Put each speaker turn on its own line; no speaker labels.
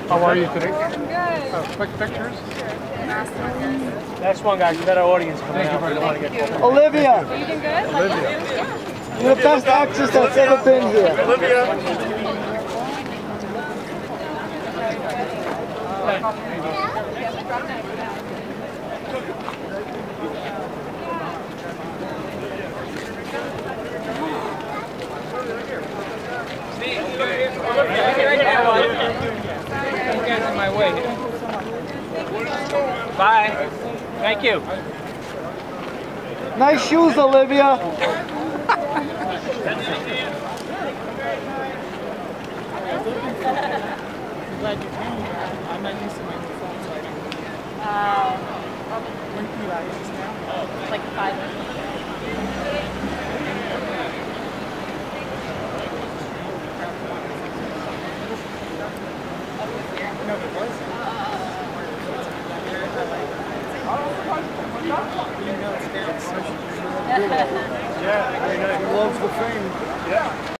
How are you today?
Good.
Quick pictures?
Next one, guys. We got our audience coming out. We don't want to get caught.
Are
Olivia,
you doing good?
Olivia.
you're the best actress that's ever been here.
Olivia.
In my way. Bye. Thank you.
Nice shoes, Olivia.
Glad you came. I'm not used to my new phone, so I don't. When can you access now?
Like 5 minutes.
No, it wasn't. You know, it's there. It's social.
Yeah, he loves the fame. Yeah.